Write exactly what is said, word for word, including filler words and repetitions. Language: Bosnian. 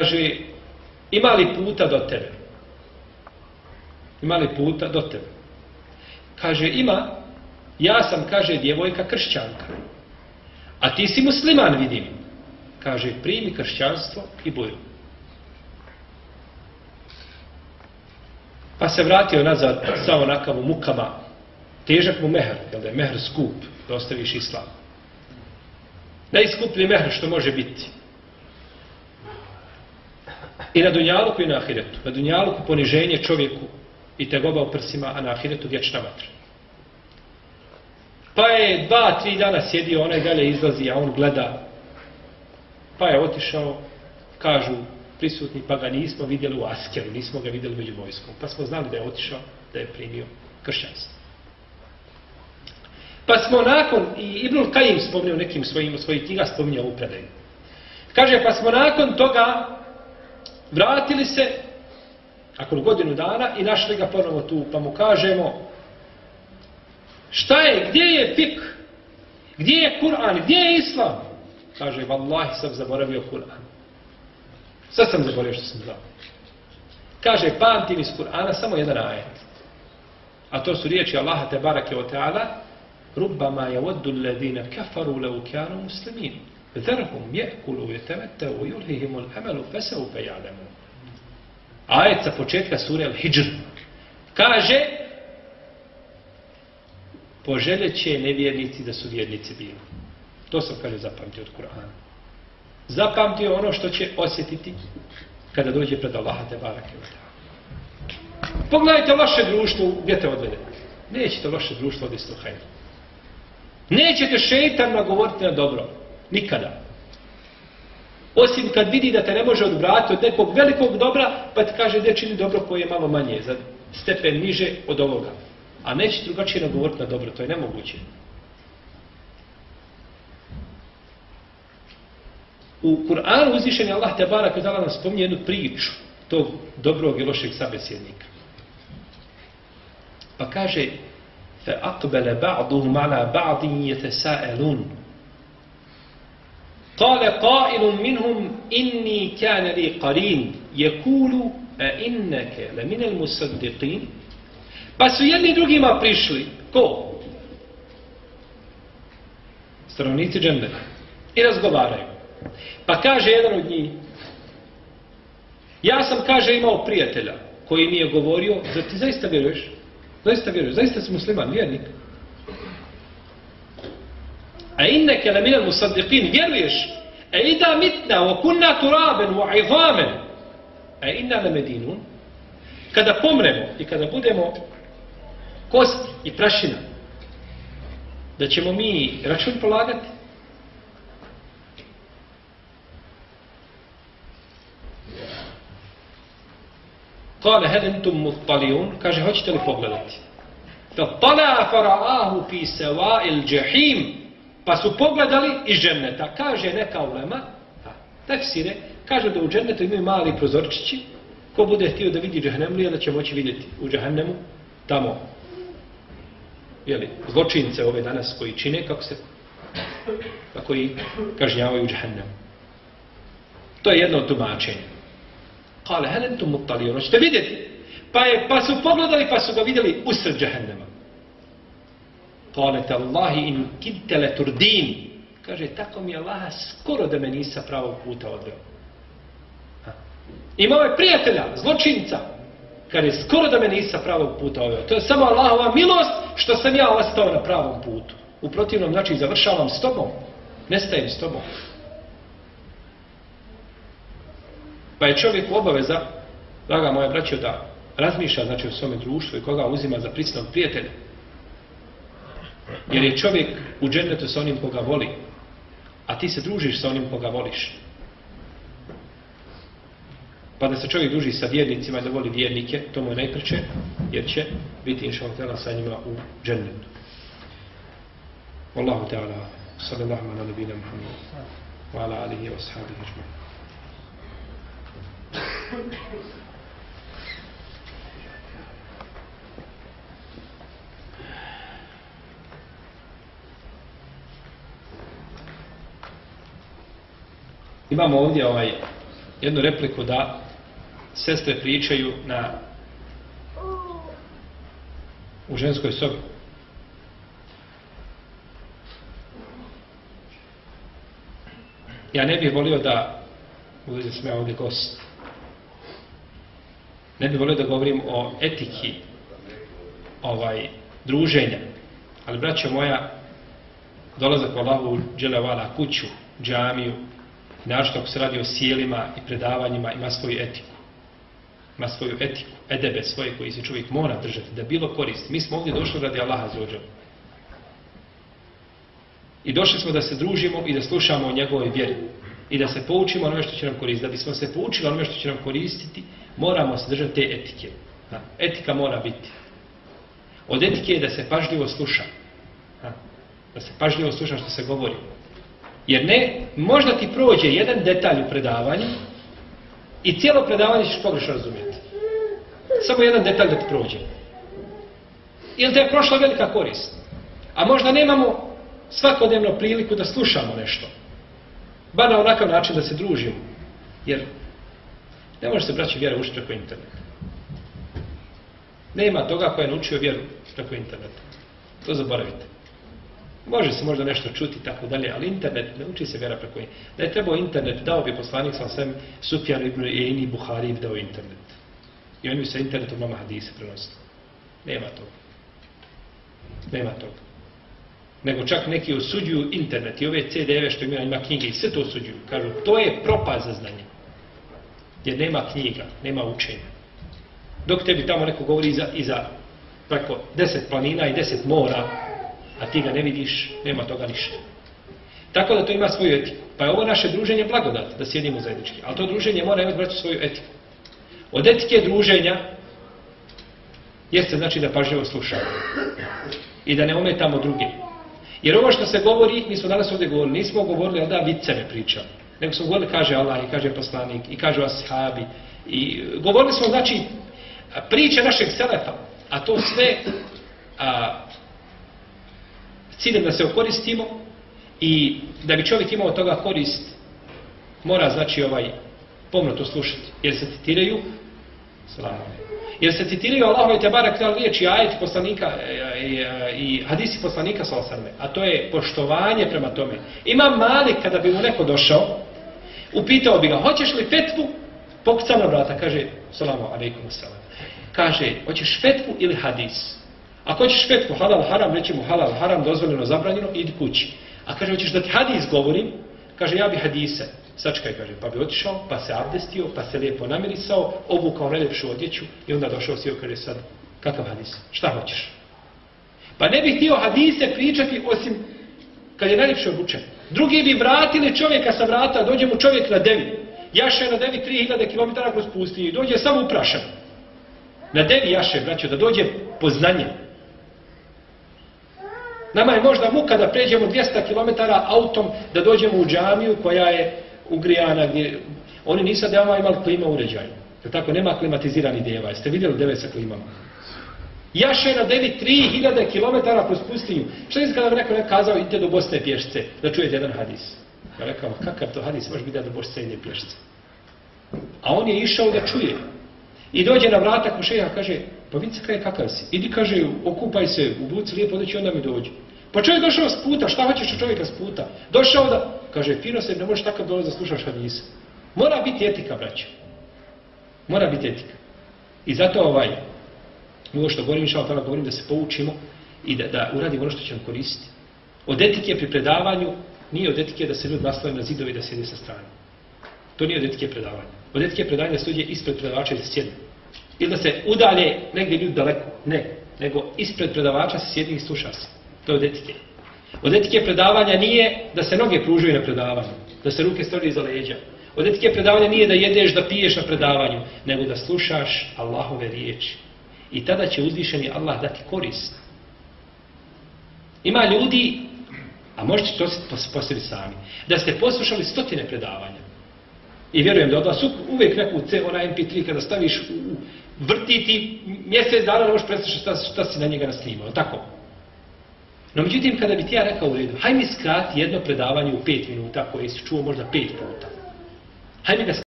kaže, ima li puta do tebe? Ima li puta do tebe? Kaže, ima. Ja sam, kaže, djevojka kršćanka. A ti si musliman, vidim. Kaže, primi kršćanstvo i budu. Pa se vratio nazad sa onakav u mukama. Težak mu mehr, jel da je mehr skup, da ostaviš islam. Najskuplji mehr što može biti. I na dunjaluku i na ahiretu. Na dunjaluku poniženje čovjeku i tegoba u prsima, a na ahiretu vječna vatra. Pa je dva, tri dana sjedio, onaj dalje izlazi, a on gleda. Pa je otišao, kažu prisutni, pa ga nismo vidjeli u askeri, nismo ga vidjeli među vojskom. Pa smo znali da je otišao, da je primio kršćanstvo. Pa smo nakon, i Ibnul Kajim spomnio nekim svojim, svojih knjiga, spominjao u predaju. Kaže, pa smo nakon toga vratili se, nakon godinu dana, i našli ga ponovo tu, pa mu kažemo, šta je, gdje je fik? Gdje je Kur'an? Gdje je Islam? Kaže, vallahi sam zaboravio Kur'an. Sad sam zaboravio što sam znao. Kaže, pamtim iz Kur'ana samo jedan ajet. A to su riječi Allaha te barake o ta'ala, Rubbama yawaddu alladhina kafaru law kanu muslimin. Dharhum ya'kulu wa yatamatta'u wa yulhihim al-amalu fasawfa ya'lamun. Ajet sa početka sure Al-Hijr. Kaže, poželjeće nevjernici da su vjernici bili. To sam, kaže, zapamtio od Kur'ana. Zapamtio ono što će osjetiti kada dođe pred Allaha te barake o ta'ala. Pogledajte vaše društvo, gdje te odvede. Nećete vaše društvo odvesti u hajdu. Nećete šeitan nagovoriti na dobro. Nikada. Osim kad vidi da te ne može odvratiti od nekog velikog dobra, pa ti kaže da čini dobro koje je malo manje, za stepen niže od ovoga. A neće drugačije nagovoriti na dobro, to je nemoguće. U Kur'anu uzvišeni Allah te barak ve ta'ala nam spominje jednu priču tog dobrog i lošeg sabesjednika. Pa kaže, فَأَقْبَلَ بَعْضُهُمْ عَلَى بَعْضٍ يَتَسَاءَلُونَ قال قائل منهم إني كان لي قرين يقول أئنك لمن المصدقين. Pa su jedni drugima prišli. Ko? Stanovnici dženneta. I razgovaraju. Pa kaže jedan od njih, ja sam, kaže, imao prijatelja koji mi je govorio, da ti zaista vjeruješ? Zaista vjeruješ? Zaista si musliman, vjernik? A inneke la minal musaddiqin, vjeruješ? E ida mitna, wa kunna turaben, wa izamen, a inna la medinun. Kada pomremo i kada budemo kost i prašina, da ćemo mi račun polagati? Kale, hel entum muttalijun, kaže, hoćete li pogledati? Fatala fara'ahu fi sawa'il jahim, pa su pogledali iz dženneta. Kaže neka ulema, tefsire, kaže da u džennetu imaju mali prozorčići, ko bude htio da vidi džahnemlija, da će moći vidjeti u džahnemu tamo, jeli, zločince ove danas koji čine, kako se, kako i kažnjavaju u džahnemu. To je jedno od tumačenja. Kale, hel entum muttalijun, hoćete vidjeti? Pa, je, pa su pogledali, pa su ga vidjeli usred džahennema. Kale, tallahi in kidte le turdin. Kaže, tako mi Allaha skoro da me nisa pravog puta odveo. Ha. Imao je prijatelja, zločinca. Kaže, skoro da me nisa pravog puta odveo. To je samo Allahova milost što sam ja ostao na pravom putu. U protivnom, znači, završavam s tobom. Nestajem s tobom. Pa je čovjek obaveza, draga moja braćo, da razmišlja, znači, o svome društvu i koga uzima za prisnog prijatelja. Jer je čovjek u džennetu sa onim koga voli, a ti se družiš sa onim koga voliš. Pa da se čovjek druži sa vjernicima i da voli vjernike, to mu je najpreče, jer će biti inšallahu ta'ala sa njima u džennetu. Wallahu ta'ala, sallallahu ala nabina Muhammad, wa ala alihi wa ashabihi ajma'in. Imamo ovdje ovaj jednu repliku da sestre pričaju na u ženskoj sobi. Ja ne bih volio da, budući da sam ja ovdje gost, ne bih volio da govorim o etiki ovaj, druženja, ali braćo moja, dolazak u Allahu dželevala kuću, džamiju, našto ako se radi o sjelima i predavanjima, ima svoju etiku. Ima svoju etiku, edebe svoje koji se čovjek mora držati, da bilo koristi. Mi smo ovdje došli radi Allaha dželle. I došli smo da se družimo i da slušamo o njegovoj vjeri. I da se poučimo onome što će nam koristiti. Da bismo se poučili onome što će nam koristiti, moramo se držati te etike. Ha. Etika mora biti. Od etike je da se pažljivo sluša. Ha. Da se pažljivo sluša što se govori. Jer ne, možda ti prođe jedan detalj u predavanju i cijelo predavanje ćeš pogrešno razumjeti. Samo jedan detalj da ti prođe. Ili te je prošla velika korist. A možda nemamo svakodnevno priliku da slušamo nešto. Bar na onakav način da se družimo. Jer ne može se, braći, vjera učiti preko interneta. Nema toga koja je naučio vjeru preko interneta. To zaboravite. Može se možda nešto čuti i tako dalje, ali internet, ne uči se vjera preko interneta. Da je trebao internet, dao bi poslanik sa svem Sufjan ibn Ejni Buhari dao internet. I oni bi sa internetom nama hadise prenosili. Nema toga. Nema toga. Nego čak neki osuđuju internet i ove ce de eve što ima, ima knjige i sve to osuđuju. Kažu, to je propast za znanje. Jer nema knjiga, nema učenja. Dok tebi tamo neko govori iza, iza preko deset planina i deset mora, a ti ga ne vidiš, nema toga ništa. Tako da to ima svoju etiku. Pa je ovo naše druženje blagodat, da sjedimo zajednički. Ali to druženje mora imati, braću, svoju etiku. Od etike druženja jeste znači da pažljivo slušamo. I da ne ometamo druge. Jer ovo što se govori, mi smo danas ovdje govorili, nismo govorili, ali da viceve pričali. Nego smo govorili, kaže Allah, i kaže poslanik, i kaže ashabi. I govorili smo, znači, priče našeg selefa. A to sve a, ciljem da se okoristimo i da bi čovjek imao toga korist, mora, znači, ovaj, pomno to slušati. Jer se citiraju, salamu, jer se citiraju Allahove te barek tal riječi, ajeti poslanika i, i, i hadisi poslanika sallallahu alejhi ve sellem, a to je poštovanje prema tome. Imam Malik, kada bi mu neko došao, upitao bi ga, hoćeš li fetvu? Pokucao na vrata, kaže, salamu alejkum selam. Kaže, hoćeš fetvu ili hadis? Ako hoćeš fetvu, halal, haram, reći mu halal, haram, dozvoljeno, zabranjeno, idi kući. A kaže, hoćeš da ti hadis govorim? Kaže, ja bi hadise. Sačkaj, kaže, pa bi otišao, pa se abdestio, pa se lijepo namirisao, obukao najljepšu odjeću i onda došao si, kaže, sad, kakav hadis? Šta hoćeš? Pa ne bih htio hadise pričati osim kad je najljepše obučen. Drugi bi vratili čovjeka sa vrata, dođe mu čovjek na devi. Jaše na devi tri hiljade kilometara kroz pustinju i dođe samo uprašan. Na devi jaše, braćo, da dođe poznanje. Nama je možda muka da pređemo dvjesto kilometara autom, da dođemo u džamiju koja je ugrijana, gdje oni nisu deva imali klima uređaj. Jer tako, nema klimatizirani deva. Jeste vidjeli deve sa klimama? Jaše na devi tri hiljade kilometara kroz pustinju. Što je kada bi neko kazao, idite do Bosne pješce, da čujete jedan hadis? Ja rekao, kakav to hadis, može biti da do Bosne ide pješce. A on je išao da čuje. I dođe na vrata ko šeha, kaže, pa vidi se kaj kakav si. Idi, kaže, okupaj se, ubuci lijepo odeći, onda mi dođe. Pa čovjek došao s puta, šta hoćeš od čovjeka s puta? Došao da, kaže, fino se, ne možeš takav dolaz da slušaš hadise. Mora biti etika, braće. Mora biti etika. I zato ovaj, ovo što govorim, šal tada govorim da se poučimo i da, da uradimo ono što će nam koristiti. Od etike pri predavanju nije od etike da se ljudi naslove na zidovi da sjede sa strane. To nije od etike predavanja. Od etike predavanja da se uđe ispred predavača i da sjedi. Ili da se udalje negdje ljudi daleko. Ne. Nego ispred predavača se sjedi i sluša se. To je od etike. Od etike predavanja nije da se noge pružuju na predavanju. Da se ruke stavljaju iza leđa. Od etike predavanja nije da jedeš, da piješ na predavanju. Nego da slušaš Allahove riječi. I tada će uzvišeni Allah dati korist. Ima ljudi, a možete to po sebi sami, da ste poslušali stotine predavanja. I vjerujem da od vas uvijek neku C, ona em pe tri kada staviš u vrtiti, mjesec dana ne možeš preslušati šta, šta si na njega nasnimao, tako? No međutim, kada bi ti ja rekao u redu, haj mi skrati jedno predavanje u pet minuta koje si čuo možda pet puta. Haj mi ga